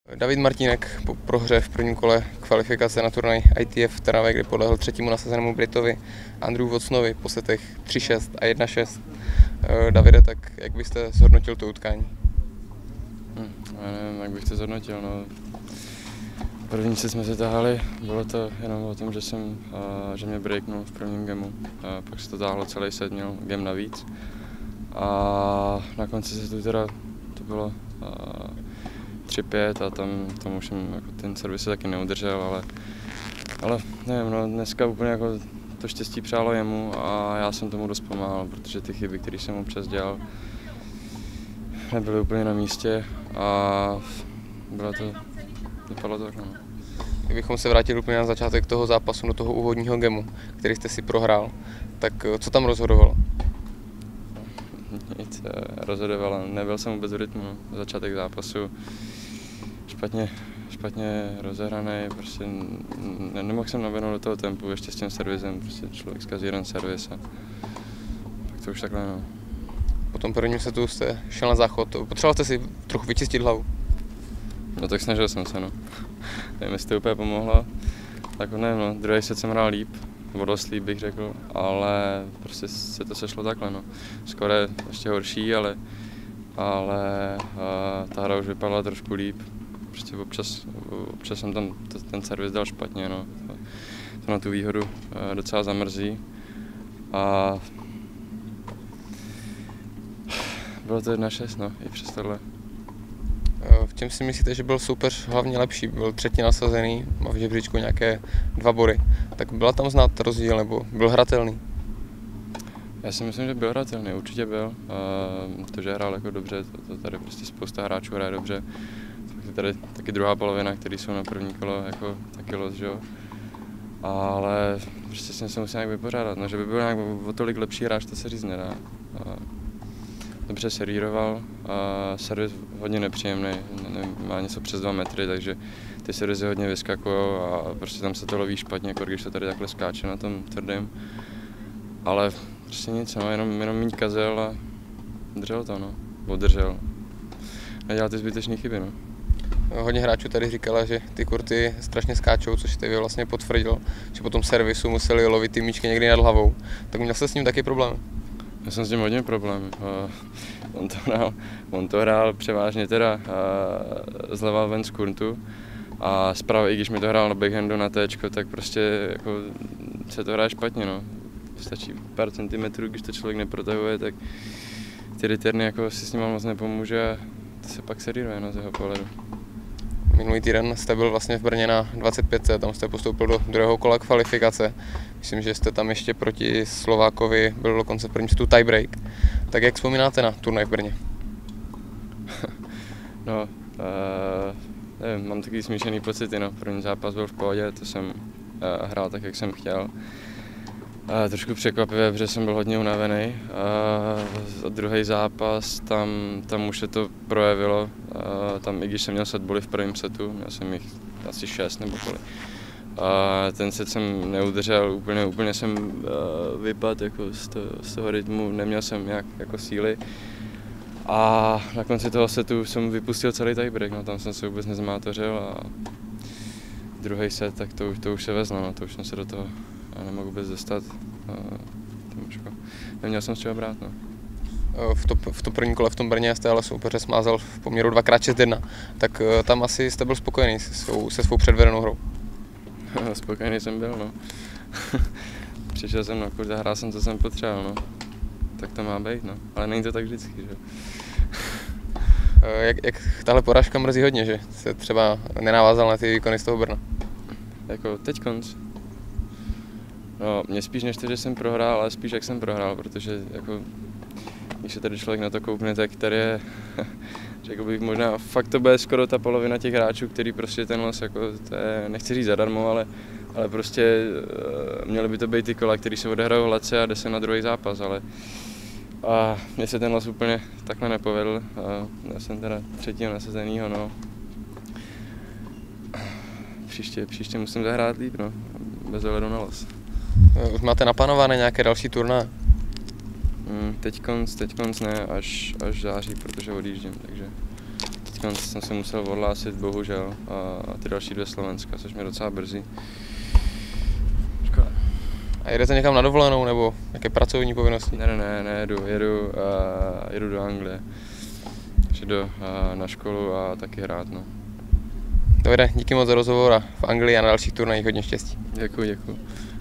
David Martínek po prohře v prvním kole kvalifikace na turnaj ITF v Trnavě, kdy podlehl třetímu nasazenému Britovi Andrew Watsonovi po setech 3-6 a 1-6. Davide, tak jak byste zhodnotil to utkání? Já nevím, jak bych to zhodnotil. No. První set jsme se tahali, bylo to jenom o tom, že mě breaknul v prvním gamu. Pak se to táhlo celý set, měl game navíc. A na konci setu teda to bylo 3-5 a tam už jsem jako ten servis se taky neudržel, ale nevím, no, dneska úplně jako to štěstí přálo jemu a já jsem tomu dost pomáhal, protože ty chyby, které jsem občas dělal, nebyly úplně na místě a vypadlo to takhle. Kdybychom se vrátili úplně na začátek toho zápasu, do toho úvodního gamu, který jste si prohrál, tak co tam rozhodovalo? Nic rozhodovalo, nebyl jsem vůbec v rytmu. Začátek zápasu špatně rozehraný, prostě nemohl jsem naběhnout do toho tempu, ještě s tím servisem, prostě člověk zkazí jeden servis a pak to už takhle no. Po tom prvním setu jste šel na záchod, potřeboval jste si trochu vyčistit hlavu? No tak snažil jsem se, no. Nevím, jestli to úplně pomohlo, tak nevím, no. Druhý set jsem hrál líp, o dost líp bych řekl, ale prostě se to sešlo takhle, no. Skoro ještě horší, ale ta hra už vypadala trošku líp. Prostě občas jsem tam ten servis dal špatně, no. To na tu výhodu docela zamrzí. A bylo to 1-6, no, i přes tohle. V čem si myslíte, že byl soupeř hlavně lepší? Byl třetí nasazený, má v žebříčku nějaké 2 body. Tak byla tam znát rozdíl, nebo byl hratelný? Já si myslím, že byl hratelný, určitě byl. To, že hrál jako dobře, to tady prostě spousta hráčů hraje dobře. Tak je tady taky druhá polovina, který jsou na první kolo jako taky los, že jo. Ale prostě s tím se musím nějak vypořádat, no, že by byl nějak o tolik lepší hráč, to se říct nedá. Dobře servíroval, servis hodně nepříjemný, má něco přes 2 metry, takže ty servisy hodně vyskakují a prostě tam se to loví špatně, jako když to tady takhle skáče na tom tvrdém. Ale prostě nic, no, jenom míň kazel a držel to, no, održel. Nedělal ty zbytečné chyby, no. Hodně hráčů tady říkala, že ty kurty strašně skáčou, což ty vlastně potvrdil, že po tom servisu museli lovit ty míčky někdy nad hlavou. Tak měl jste s ním taky problém? Já jsem s tím hodně problém. On to hrál převážně teda zleva ven z kurtu a zprava, i když mi to hrál na backhandu na téčko, tak prostě jako se to hraje špatně, no. Stačí pár centimetrů, když to člověk neprotahuje, tak ty returny jako si s ním moc nepomůže a to se pak servíruje, no, z jeho pohledu. Minulý týden jste byl vlastně v Brně na 25, tam jste postoupil do druhého kola kvalifikace. Myslím, že jste tam ještě proti Slovákovi byl dokonce v prvním setu tiebreak. Tak jak vzpomínáte na turnaj v Brně? No, nevím, mám takový smíšený pocity, no. První zápas byl v pohodě, to jsem hrál tak, jak jsem chtěl. Trošku překvapivě, protože jsem byl hodně unavený. Druhý zápas, tam už se to projevilo. Tam, i když jsem měl setboly v prvním setu, měl jsem jich asi 6 nebo kolik. Ten set jsem neudržel, úplně jsem vypadl jako z toho rytmu, neměl jsem nějak jako síly. A na konci toho setu jsem vypustil celý tiebreak, no, tam jsem se vůbec nezmátořil a druhý set, tak to už se vezlo, no, to už jsem se do toho nemohl vůbec dostat. Neměl jsem z čeho brát, no. V tom prvním kole v tom Brně jste ale soupeře smázal v poměru 2x6-1, tak tam asi jste byl spokojený se svou předvedenou hrou. Spokojený jsem byl, no. Přišel jsem na kurz a hrál jsem, co jsem potřeboval, no. Tak to má být, no. Ale není to tak vždycky, že? Jak tahle porážka mrzí hodně, že se třeba nenavázal na ty výkony z toho Brna? Jako teď konc. No, mě spíš než to, že jsem prohrál, ale spíš jak jsem prohrál, protože jako, když se tady člověk na to koukne, tak tady je, řekl bych možná, fakt to bude skoro ta polovina těch hráčů, který prostě ten los, jako, to je, nechci říct zadarmo, ale prostě měly by to být ty kola, který se odehrajou hladce a jde se na druhý zápas, ale mně se ten los úplně takhle nepovedl, já jsem teda třetího nasazenýho, no. Příště musím zahrát líp, no, bez ohledu na los. Už máte naplánované nějaké další turnaje? Teď konc ne, až září, protože odjíždím, takže jsem se musel odhlásit, bohužel, a ty další 2 Slovenska, což mě docela brzy. Škoda. A jedete někam na dovolenou nebo jaké pracovní povinnosti? Ne, jedu do Anglie. Jedu na školu a taky hrát, no. Davide, díky moc za rozhovor a v Anglii a na dalších turnajích hodně štěstí. Děkuji.